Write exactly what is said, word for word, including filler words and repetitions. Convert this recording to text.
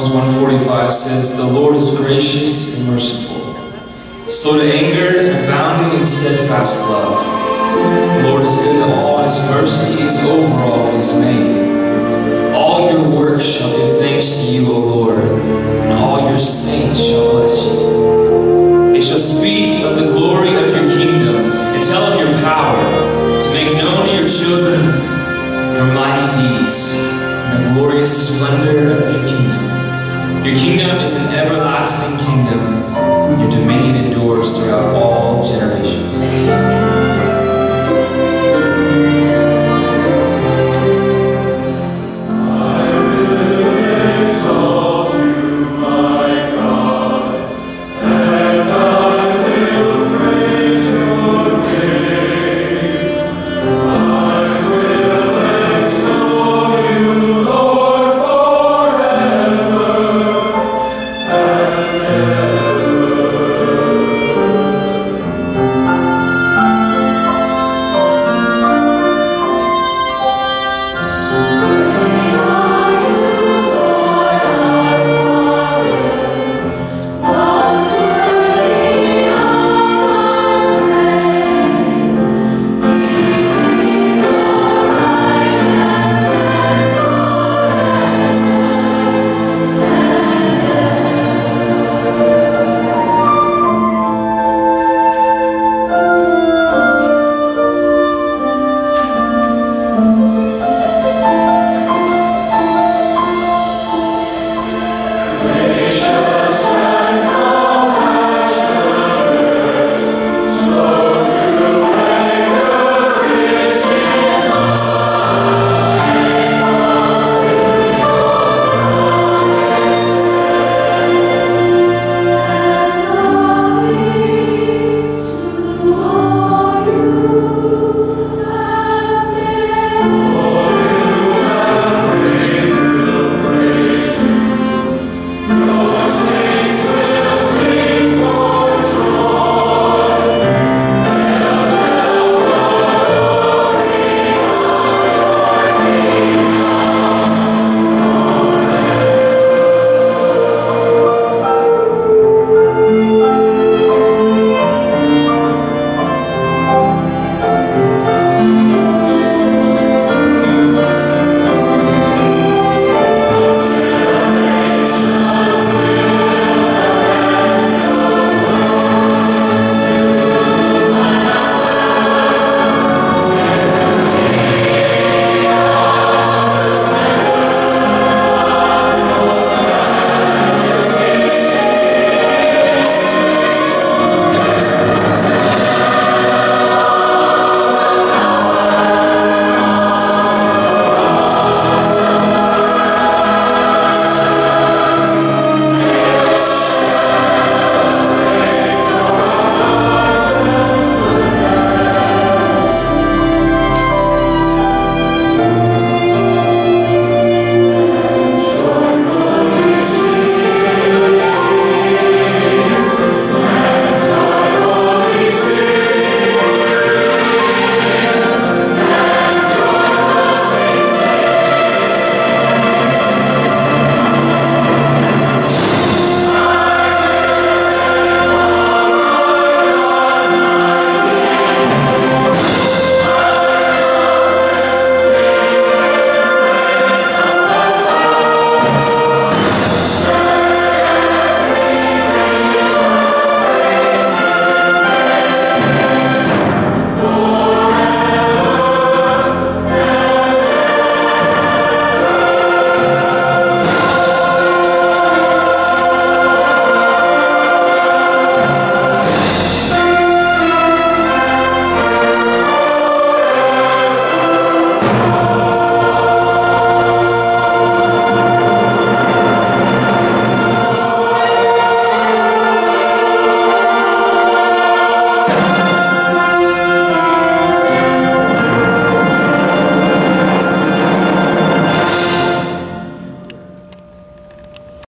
Psalms one forty-five says, "The Lord is gracious and merciful, slow to anger and abounding in steadfast love. The Lord is good to all, and His mercy is over all that He's made. All your works shall give thanks to you, O Lord, and all your saints shall bless you. They shall speak of the glory of your kingdom and tell of your power, to make known to your children your mighty deeds, and the glorious splendor of your kingdom. Your kingdom is an everlasting kingdom. Your dominion endures throughout all